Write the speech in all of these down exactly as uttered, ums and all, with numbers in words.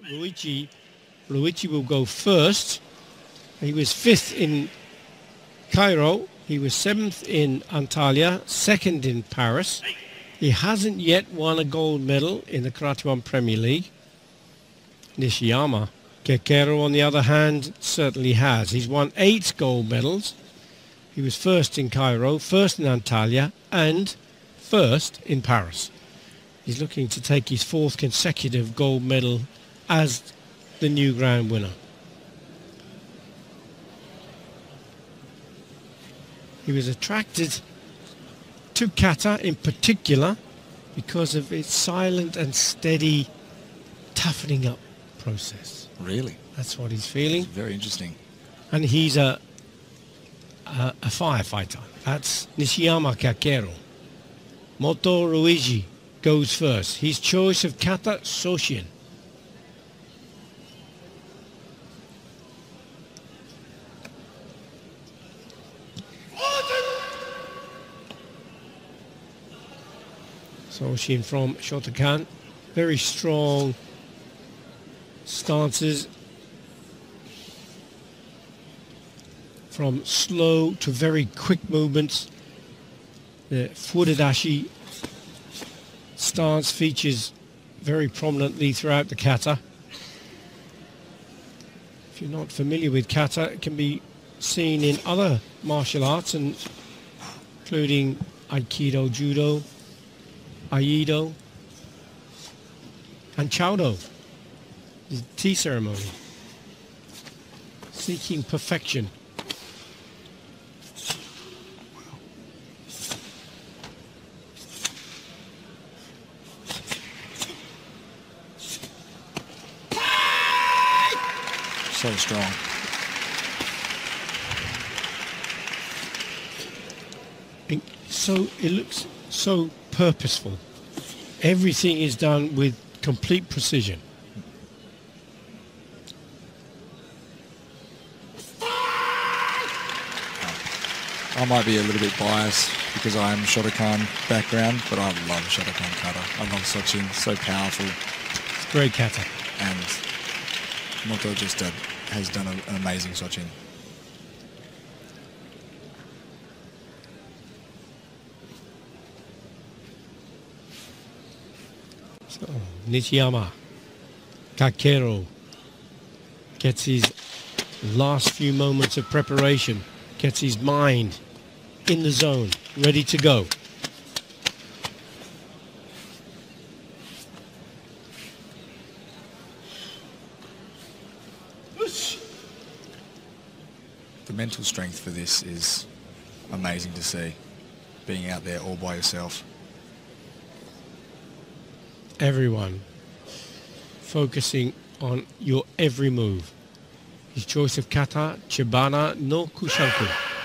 Ruichi, Ruichi will go first. He was fifth in Cairo. He was seventh in Antalya, second in Paris. He hasn't yet won a gold medal in the Karate One Premier League. Nishiyama. Kekero, on the other hand, certainly has. He's won eight gold medals. He was first in Cairo, first in Antalya, and first in Paris. He's looking to take his fourth consecutive gold medal as the new grand winner. He was attracted to kata in particular because of its silent and steady toughening up process. Really? That's what he's feeling. It's very interesting. And he's a, a, a firefighter. That's Nishiyama Kakero. Moto Ruiji goes first. His choice of kata, Soshin. Soshin from Shotokan. Very strong stances. From slow to very quick movements. The Furudashi stance features very prominently throughout the kata. If you're not familiar with kata, it can be seen in other martial arts, and including Aikido, Judo, Aikido, and Chaudo, the tea ceremony. Seeking perfection. So strong. And so it looks so purposeful. Everything is done with complete precision. I might be a little bit biased because I am Shotokan background, but I love Shotokan kata. I love Sochin, so powerful. It's great kata. And Moto just uh, has done a, an amazing Sochin. So, Nishiyama Kakero gets his last few moments of preparation, gets his mind in the zone, ready to go. The mental strength for this is amazing to see, being out there all by yourself. Everyone focusing on your every move. His choice of kata, Chibana no Kushanku.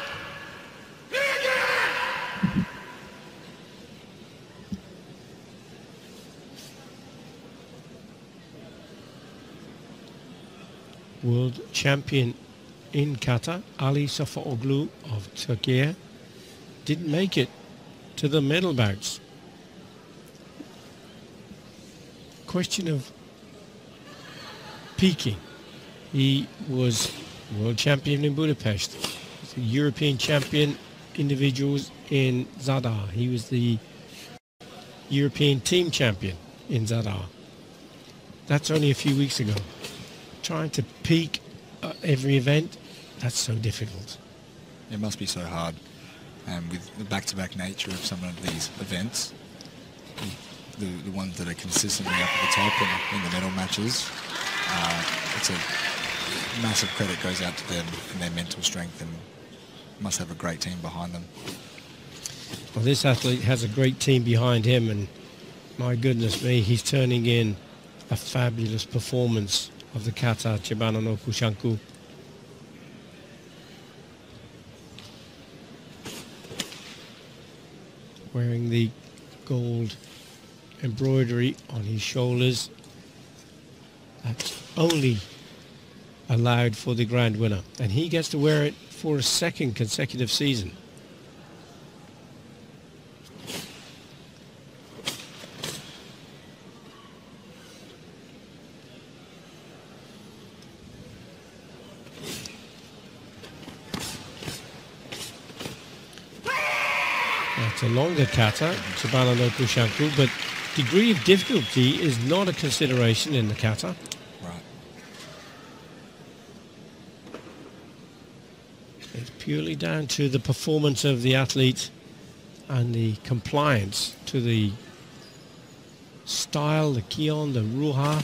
World champion in kata, Ali Safaoglu of Turkey, didn't make it to the medal bouts. Question of peaking. He was world champion in Budapest. He's the European champion individuals in Zadar. He was the European team champion in Zadar. That's only a few weeks ago. Trying to peak at every event, that's so difficult. It must be so hard. And with the back-to-back nature of some of these events, the, the ones that are consistently up at the top and in the medal matches, uh, it's a massive credit goes out to them and their mental strength, and must have a great team behind them. Well, this athlete has a great team behind him, and my goodness me, he's turning in a fabulous performance of the kata Chibana no Kushanku. Wearing the gold embroidery on his shoulders. That's only allowed for the grand winner, and he gets to wear it for a second consecutive season. It's a longer kata, Tsubala no Kushaku, but degree of difficulty is not a consideration in the kata. Right. It's purely down to the performance of the athlete and the compliance to the style, the kion, the ruha.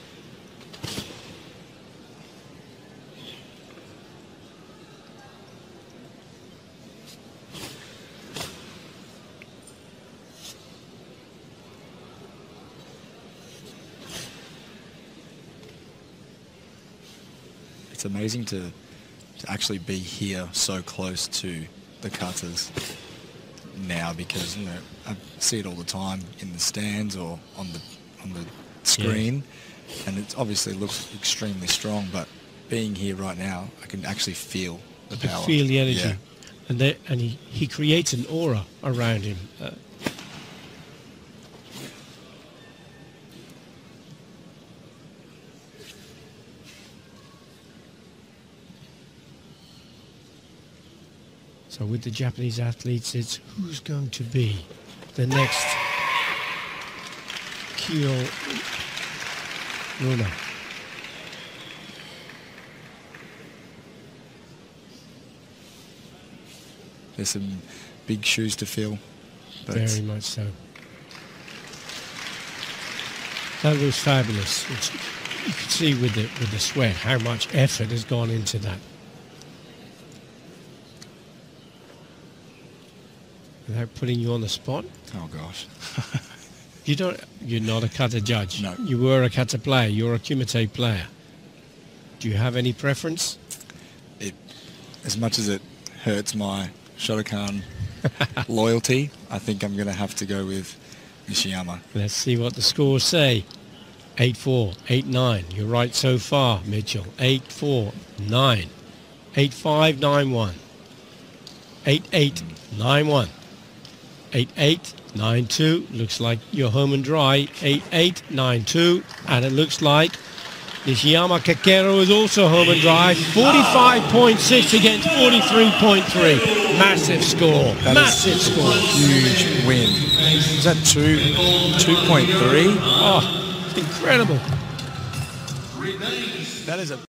It's amazing to to actually be here so close to the katas now, because you know I see it all the time in the stands or on the on the screen, yeah. And it obviously looks extremely strong. But being here right now, I can actually feel the you power. Feel the energy, yeah. and they, and he he creates an aura around him. Uh, So with the Japanese athletes, it's who's going to be the next Kyo Runa. There's some big shoes to fill. But very much so. That was fabulous. It's, you could see with the with the sweat how much effort has gone into that. Without putting you on the spot. Oh gosh. you don't. You're not a kata judge. No. You were a kata player. You're a kumite player. Do you have any preference? It, as much as it hurts my Shotokan loyalty, I think I'm going to have to go with Nishiyama. Let's see what the scores say. eight four, eight nine. You're right so far, Mitchell. eight four, nine. eight five, nine one. eight eight, nine one. eight eight, nine two. Looks like you're home and dry. eight eight, nine two. And it looks like Nishiyama Kakeru is also home and dry. forty-five point six against forty-three point three. Massive score. That Massive score. Huge win. Is that two, two point three? Oh, incredible. That is a